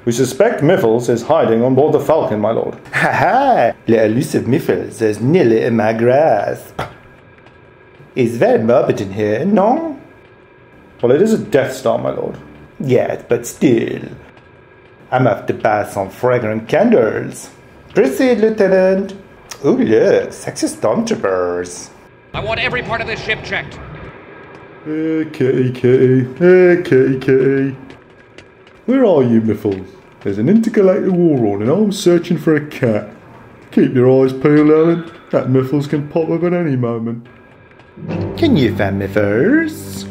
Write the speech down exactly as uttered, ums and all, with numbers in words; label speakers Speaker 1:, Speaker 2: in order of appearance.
Speaker 1: We suspect Miffles is hiding on board the Falcon, my lord.
Speaker 2: Ha ha! The elusive Miffles is nearly in my grasp. It's very morbid in here, no?
Speaker 1: Well, it is a Death Star, my lord.
Speaker 2: Yes, but still. I'm off to buy some fragrant candles. Proceed, Lieutenant. Oh, look, sexy stormtroopers.
Speaker 3: I want every part of this ship checked.
Speaker 1: Hey, kitty, kitty. Hey, kitty, kitty. Where are you, Miffles? There's an intergalactic war on and I'm searching for a cat. Keep your eyes peeled, Alan. That Miffles can pop up at any moment.
Speaker 2: Can you find me first?